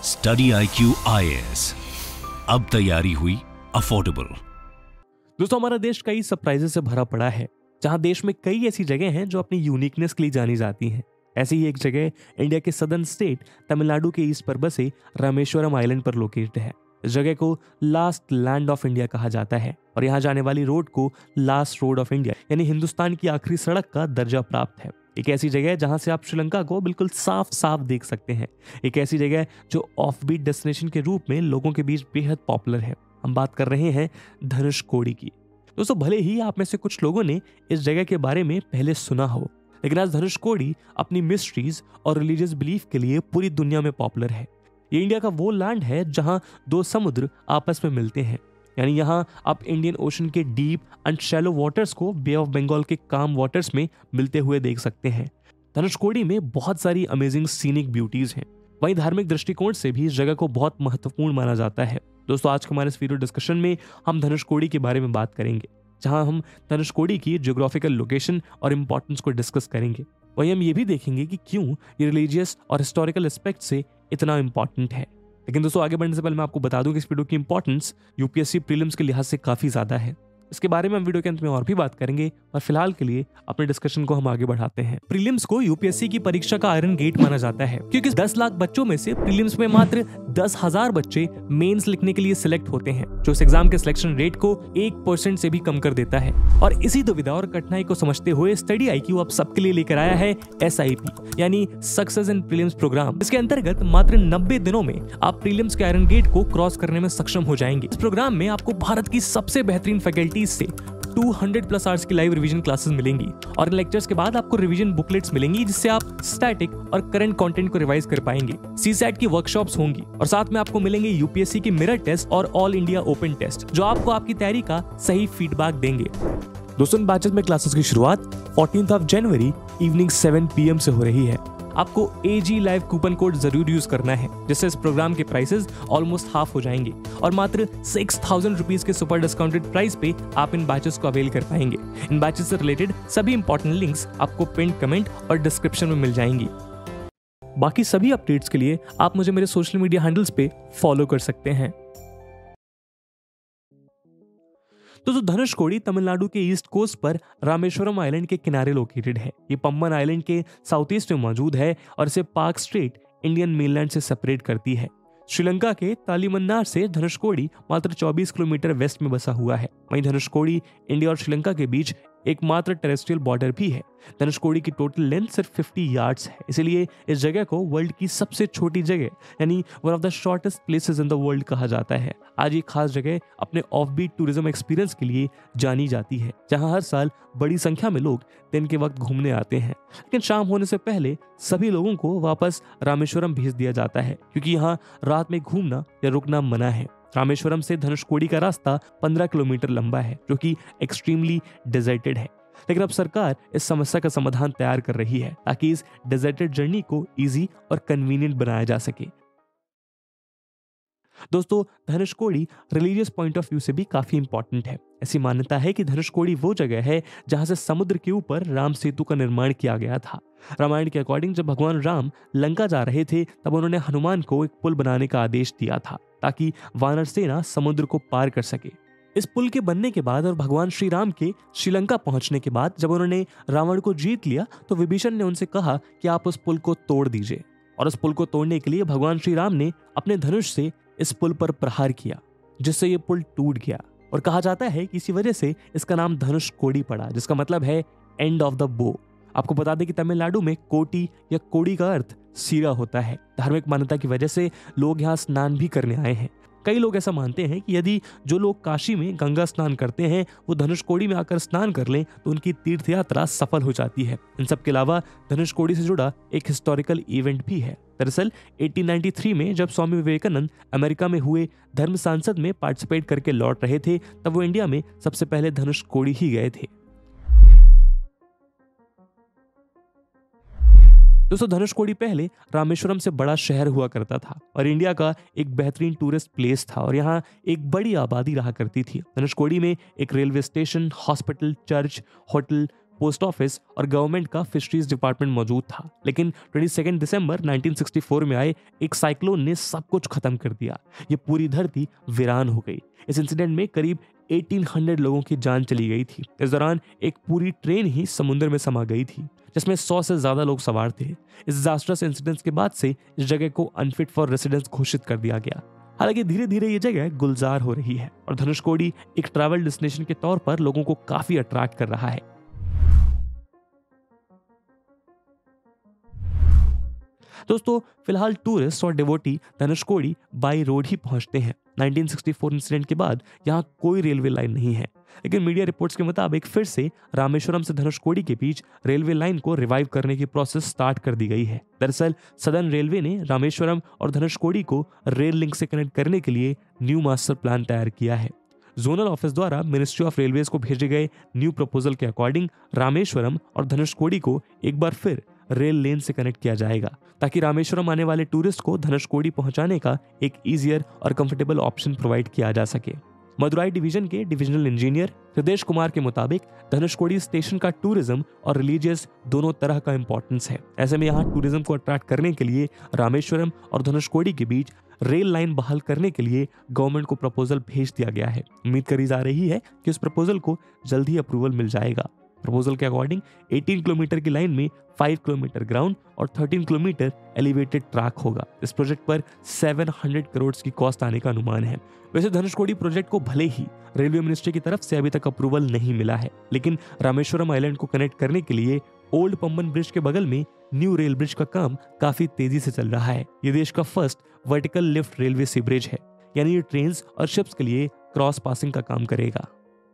Study IQ IAS, अब तैयारी हुई अफोर्डेबल। दोस्तों, हमारा देश कई सरप्राइजेस से भरा पड़ा है, जहां देश में कई ऐसी जगह हैं जो अपनी यूनिकनेस के लिए जानी जाती हैं। ऐसी ही एक जगह इंडिया के सदर्न स्टेट तमिलनाडु के ईस्ट पर बसे रामेश्वरम आइलैंड पर लोकेटेड है। इस जगह को लास्ट लैंड ऑफ इंडिया कहा जाता है और यहाँ जाने वाली रोड को लास्ट रोड ऑफ इंडिया यानी हिंदुस्तान की आखिरी सड़क का दर्जा प्राप्त है। एक ऐसी जगह है जहां से आप श्रीलंका को बिल्कुल साफ साफ देख सकते हैं। एक ऐसी जगह जो ऑफबीट डेस्टिनेशन के रूप में लोगों के बीच बेहद पॉपुलर है। हम बात कर रहे हैं धनुषकोडी की। दोस्तों, भले ही आप में से कुछ लोगों ने इस जगह के बारे में पहले सुना हो, लेकिन आज धनुषकोडी अपनी मिस्ट्रीज और रिलीजियस बिलीफ के लिए पूरी दुनिया में पॉपुलर है। ये इंडिया का वो लैंड है जहां दो समुद्र आपस में मिलते हैं, यानी यहाँ आप इंडियन ओशन के डीप एंड शैलो वाटर्स को बे ऑफ बंगाल के काम वाटर्स में मिलते हुए देख सकते हैं। धनुषकोडी में बहुत सारी अमेजिंग सीनिक ब्यूटीज हैं। वहीं धार्मिक दृष्टिकोण से भी इस जगह को बहुत महत्वपूर्ण माना जाता है। दोस्तों, आज के हमारे इस वीडियो डिस्कशन में हम धनुषकोडी के बारे में बात करेंगे, जहां हम धनुषकोडी की ज्योग्राफिकल लोकेशन और इंपॉर्टेंस को डिस्कस करेंगे। वहीं हम ये भी देखेंगे कि क्यों ये रिलीजियस और हिस्टोरिकल एस्पेक्ट से इतना इंपॉर्टेंट है। लेकिन दोस्तों, आगे बढ़ने से पहले मैं आपको बता दूं कि इस वीडियो की इंपॉर्टेंस यूपीएससी प्रीलिम्स के लिहाज से काफी ज्यादा है। इसके बारे में हम वीडियो के अंत में और भी बात करेंगे, और फिलहाल के लिए अपने डिस्कशन को हम आगे बढ़ाते हैं। प्रीलिम्स को यूपीएससी की परीक्षा का आयरन गेट माना जाता है, क्योंकि 10 लाख बच्चों में से प्रीलिम्स में मात्र 10,000 बच्चे मेंस लिखने के लिए सिलेक्ट होते हैं, जो इस एग्जाम के सिलेक्शन रेट को 1% से भी कम कर देता है। और इसी दुविधा और कठिनाई को समझते हुए स्टडी IQ अब सबके लिए लेकर आया है SIP यानी सक्सेस इन प्रीलिम्स प्रोग्राम। इसके अंतर्गत मात्र 90 दिनों में आप प्रीलिम्स के आयरन गेट को क्रॉस करने में सक्षम हो जाएंगे। इस प्रोग्राम में आपको भारत की सबसे बेहतरीन फैकल्टी से 200+ आवर्स की लाइव रिवीजन क्लासेस मिलेंगी, और इन लेक्चर्स के बाद आपको रिवीजन बुकलेट्स मिलेंगी, जिससे आप स्टैटिक और करंट कंटेंट को रिवाइज कर पाएंगे। CSAT की वर्कशॉप्स होंगी, और साथ में आपको मिलेंगे यूपीएससी की मिरर टेस्ट और ऑल इंडिया ओपन टेस्ट, जो आपको आपकी तैयारी का सही फीडबैक देंगे। दोस्तों, इन बैचेस में क्लासेस की शुरुआत 14 जनवरी इवनिंग 7 PM से हो रही है। आपको AG लाइव कूपन कोड जरूर यूज करना है, जिससे इस प्रोग्राम के प्राइसेस ऑलमोस्ट हाफ हो जाएंगे, और मात्र 6,000 रुपीज के सुपर डिस्काउंटेड प्राइस पे आप इन बैचेस को अवेल कर पाएंगे। इन बैचेस से रिलेटेड सभी इंपॉर्टेंट लिंक्स आपको पिन कमेंट और डिस्क्रिप्शन में मिल जाएंगी। बाकी सभी अपडेट्स के लिए आप मुझे मेरे सोशल मीडिया हैंडल्स पे फॉलो कर सकते हैं। तो धनुषकोडी तमिलनाडु के ईस्ट कोस्ट पर रामेश्वरम आइलैंड के किनारे लोकेटेड है। ये पम्बन आइलैंड के साउथ ईस्ट में मौजूद है और इसे पार्क स्ट्रेट इंडियन मेनलैंड से सेपरेट करती है। श्रीलंका के तालिमन्नार से धनुषकोडी मात्र 24 किलोमीटर वेस्ट में बसा हुआ है। वहीं धनुषकोडी इंडिया और श्रीलंका के बीच एकमात्र टेरेस्ट्रियल बॉर्डर भी है। धनुषकोडी की टोटल लेंथ सिर्फ 50 यार्ड्स है, इसलिए इस जगह को वर्ल्ड की सबसे छोटी जगह यानी one of the shortest places in the world कहा जाता है। आज ये खास जगह अपने ऑफबीट टूरिज्म एक्सपीरियंस के लिए जानी जाती है, जहां हर साल बड़ी संख्या में लोग दिन के वक्त घूमने आते हैं, लेकिन शाम होने से पहले सभी लोगों को वापस रामेश्वरम भेज दिया जाता है, क्योंकि यहाँ रात में घूमना या रुकना मना है। रामेश्वरम से धनुषकोडी का रास्ता 15 किलोमीटर लंबा है, जो कि एक्सट्रीमली डेजर्टेड है। लेकिन अब सरकार इस समस्या का समाधान तैयार कर रही है, ताकि इस डेजर्टेड जर्नी को इजी और कन्वीनियंट बनाया जा सके। दोस्तों, Dhanushkodi religious point of view से भी काफी इंपॉर्टेंट है। ऐसी मान्यता है कि धनुषकोडी वो जगह है जहां से समुद्र के ऊपर राम सेतु का निर्माण किया गया था। रामायण के अकॉर्डिंग जब भगवान राम लंका जा रहे थे, तब उन्होंने हनुमान को एक पुल बनाने का आदेश दिया था, ताकि वानर सेना समुद्र को पार कर सके। इस पुल के बनने के बाद और भगवान श्री राम के श्रीलंका पहुंचने के बाद जब उन्होंने रावण को जीत लिया, तो विभीषण ने उनसे कहा कि आप उस पुल को तोड़ दीजिए, और उस पुल को तोड़ने के लिए भगवान श्री राम ने अपने धनुष से इस पुल पर प्रहार किया, जिससे ये पुल टूट गया। और कहा जाता है कि इसी वजह से इसका नाम धनुषकोडी पड़ा, जिसका मतलब है एंड ऑफ द बो। आपको बता दें कि तमिलनाडु में कोटी या कोडी का अर्थ सिरा होता है। धार्मिक मान्यता की वजह से लोग यहाँ स्नान भी करने आए हैं। कई लोग ऐसा मानते हैं कि यदि जो लोग काशी में गंगा स्नान करते हैं वो धनुषकोडी में आकर स्नान कर लें, तो उनकी तीर्थ यात्रा सफल हो जाती है। इन सब के अलावा धनुषकोडी से जुड़ा एक हिस्टोरिकल इवेंट भी है। दरअसल 1893 में जब स्वामी विवेकानंद अमेरिका में हुए धर्म संसद में पार्टिसिपेट करके लौट रहे थे, तब वो इंडिया में सबसे पहले धनुषकोडी ही गए थे। दोस्तों, धनुषकोडी पहले रामेश्वरम से बड़ा शहर हुआ करता था और इंडिया का एक बेहतरीन टूरिस्ट प्लेस था, और यहाँ एक बड़ी आबादी रहा करती थी। धनुषकोडी में एक railway station, hospital, church, hotel, post office और गवर्नमेंट का फिशरीज डिपार्टमेंट मौजूद था। लेकिन 22 दिसंबर 1964 में आए एक साइक्लोन ने सब कुछ खत्म कर दिया। ये पूरी धरती वीरान हो गई। इस इंसिडेंट में करीब 1800 लोगों की जान चली गई थी। इस दौरान एक पूरी ट्रेन ही समुद्र में समा गई थी, जिसमें 100 से ज्यादा लोग सवार थे। इस डिजास्टर्स इंसिडेंट के बाद से इस जगह को अनफिट फॉर रेसिडेंस घोषित कर दिया गया। हालांकि धीरे धीरे ये जगह गुलजार हो रही है और धनुषकोडी एक ट्रैवल डेस्टिनेशन के तौर पर लोगों को काफी अट्रैक्ट कर रहा है। दोस्तों, फिलहाल टूरिस्ट और डिवोटी धनुषकोडी बाई रोड ही पहुंचते हैं। 1964 इंसिडेंट के बाद यहाँ कोई रेलवे लाइन नहीं है, लेकिन मीडिया रिपोर्ट्स के मुताबिक फिर से रामेश्वरम से धनुषकोडी के बीच रेलवे लाइन को रिवाइव करने की प्रोसेस स्टार्ट कर दी गई है। दरअसल सदर्न रेलवे ने रामेश्वरम और धनुषकोडी को रेल लिंक से कनेक्ट करने के लिए न्यू मास्टर प्लान तैयार किया है। जोनल ऑफिस द्वारा मिनिस्ट्री ऑफ रेलवेज को भेजे गए न्यू प्रपोजल के अकॉर्डिंग रामेश्वरम और धनुषकोडी को एक बार फिर रेल लेन से कनेक्ट किया जाएगा, ताकि रामेश्वरम आने वाले टूरिस्ट को धनुषकोडी पहुंचाने का एक ईजियर और कंफर्टेबल ऑप्शन प्रोवाइड किया जा सके। मदुराई डिवीजन के डिविजनल इंजीनियर हृदय कुमार के मुताबिक धनुषकोडी स्टेशन का टूरिज्म और रिलीजियस दोनों तरह का इंपॉर्टेंस है। ऐसे में यहाँ टूरिज्म को अट्रैक्ट करने के लिए रामेश्वरम और धनुषकोडी के बीच रेल लाइन बहाल करने के लिए गवर्नमेंट को प्रपोजल भेज दिया गया है। उम्मीद करी जा रही है कि उस प्रपोजल को जल्द ही अप्रूवल मिल जाएगा। प्रपोजल के अकॉर्डिंग 18 किलोमीटर की लाइन में 5 किलोमीटर ग्राउंड और 13 किलोमीटर एलिवेटेड ट्रैक होगा। इस प्रोजेक्ट पर 700 करोड़ की कॉस्ट आने का अनुमान है। वैसे धनुषकोडी प्रोजेक्ट को भले ही रेलवे मिनिस्ट्री की तरफ से अभी तक अप्रूवल नहीं मिला है, लेकिन रामेश्वरम आइलैंड को कनेक्ट करने के लिए ओल्ड पंबन ब्रिज के बगल में न्यू रेल ब्रिज का काम काफी तेजी से चल रहा है। ये देश का first vertical lift railway sea bridge है, यानी ये ट्रेन और शिप्स के लिए क्रॉस पासिंग का काम करेगा।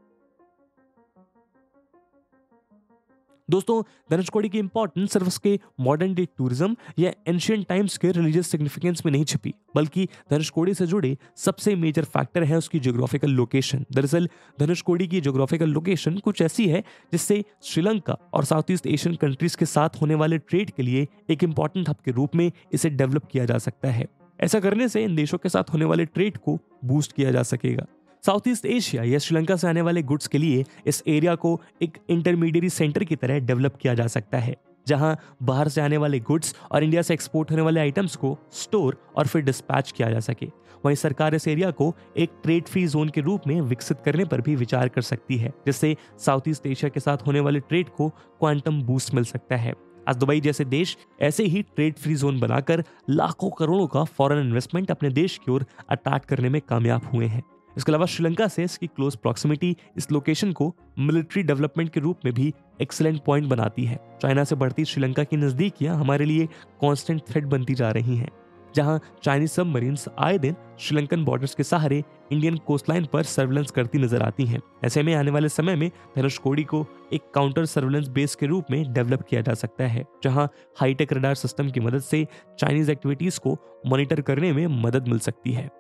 दोस्तों, धनुषकोडी की इंपॉर्टेंस सिर्फ उसके मॉडर्न डे टूरिज्म या एंशिएंट टाइम्स के रिलीजियस सिग्निफिकेंस में नहीं छिपी, बल्कि धनुषकोडी से जुड़े सबसे मेजर फैक्टर है उसकी ज्योग्राफिकल लोकेशन। दरअसल धनुषकोडी की ज्योग्राफिकल लोकेशन कुछ ऐसी है जिससे श्रीलंका और साउथ ईस्ट एशियन कंट्रीज के साथ होने वाले ट्रेड के लिए एक इंपॉर्टेंट हब के रूप में इसे डेवलप किया जा सकता है। ऐसा करने से इन देशों के साथ होने वाले ट्रेड को बूस्ट किया जा सकेगा। साउथ ईस्ट एशिया या श्रीलंका से आने वाले गुड्स के लिए इस एरिया को एक इंटरमीडिएट सेंटर की तरह डेवलप किया जा सकता है, जहां बाहर से आने वाले गुड्स और इंडिया से एक्सपोर्ट होने वाले आइटम्स को स्टोर और फिर डिस्पैच किया जा सके। वहीं सरकार इस एरिया को एक ट्रेड फ्री जोन के रूप में विकसित करने पर भी विचार कर सकती है, जिससे साउथ ईस्ट एशिया के साथ होने वाले ट्रेड को क्वांटम बूस्ट मिल सकता है। आज दुबई जैसे देश ऐसे ही ट्रेड फ्री जोन बनाकर लाखों करोड़ों का फॉरेन इन्वेस्टमेंट अपने देश की ओर अट्रैक्ट करने में कामयाब हुए हैं। इसके अलावा श्रीलंका से इसकी क्लोज प्रॉक्सिमिटी इस लोकेशन को मिलिट्री डेवलपमेंट के रूप में भी एक्सीलेंट पॉइंट बनाती है। चाइना से बढ़ती श्रीलंका की नजदीकियां हमारे लिए कांस्टेंट थ्रेट बनती जा रही हैं, जहां चाइनीज सबमरीन्स आए दिन श्रीलंकन बॉर्डर्स के सहारे इंडियन कोस्टलाइन पर सर्विलेंस करती नजर आती हैं। ऐसे में आने वाले समय में धनुषकोडी को एक काउंटर सर्विलेंस बेस के रूप में डेवलप किया जा सकता है, जहां हाईटेक रडार सिस्टम की मदद से चाइनीज एक्टिविटीज को मॉनिटर करने में मदद मिल सकती है।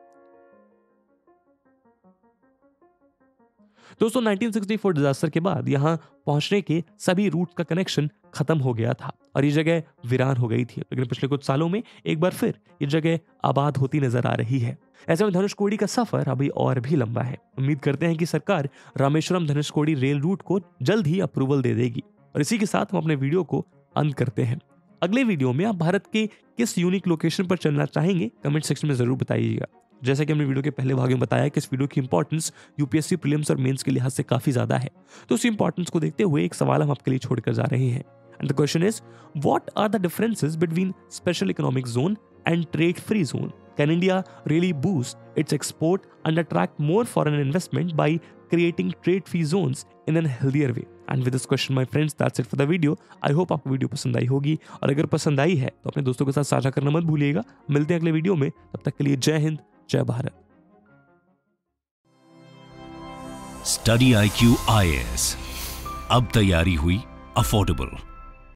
दोस्तों, 1964 डिजास्टर के बाद यहां पहुंचने के सभी रूट का कनेक्शन खत्म हो गया था और ये जगह वीरान हो गई थी, लेकिन पिछले कुछ सालों में एक बार फिर ये जगह आबाद होती नजर आ रही है। ऐसे में धनुषकोडी का सफर अभी और भी लंबा है। उम्मीद करते हैं कि सरकार रामेश्वरम धनुषकोडी रेल रूट को जल्द ही अप्रूवल दे देगी। और इसी के साथ हम अपने वीडियो को अंत करते हैं। अगले वीडियो में आप भारत के किस यूनिक लोकेशन पर चलना चाहेंगे कमेंट सेक्शन में जरूर बताइएगा। जैसा कि हमने वीडियो के पहले भाग में बताया कि इस वीडियो की इंपॉर्टेंस यूपीएससी प्रीलिम्स और मेंस के लिहाज से काफी ज्यादा है, तो उस इंपॉर्टेंस को देखते हुए एक सवाल हम आपके लिए छोड़कर जा रहे हैं। And the question is, what are the differences between special economic zone and trade free zone? Can India really boost its export and attract more foreign investment by creating trade free zones in a healthier way? And with this question, my friends, that's it for the video. I hope आपको video पसंद आई होगी, और अगर पसंद आई है तो अपने दोस्तों के साथ साझा करना मत भूलिएगा। मिलते हैं अगले वीडियो में, तब तक के लिए जय हिंद, जय भारत। स्टडी IQ IAS, अब तैयारी हुई अफोर्डेबल।